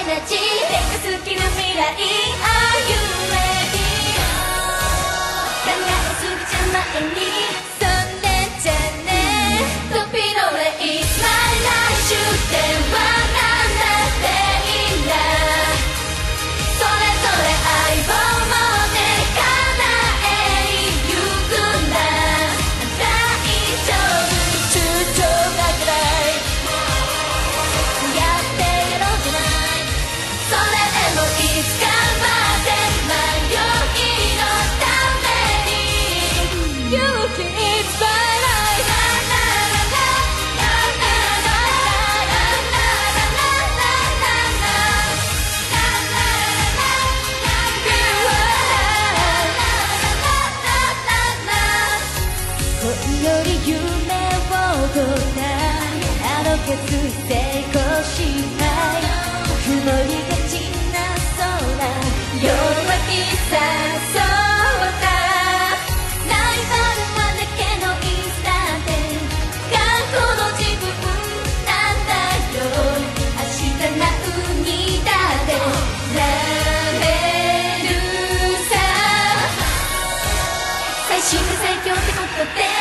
な人生が好きな未来 Are you ready 考えすぎちゃ前にそれじゃね飛び乗れ It's my life 終点はなんだっていいんだそれぞれ愛を持って叶えに行くんだ大丈夫躊躇なくないやってやろうじゃないそれでもいつかまで迷いのために勇気いっぱいより夢を追ったあの決意成功したい曇りがちな空弱気さそうだライバルはだけのインスタで過去の自分なんだよ明日何にだってなれるさ最新が最強ってことで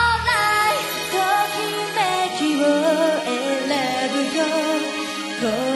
ときめきを選ぶよ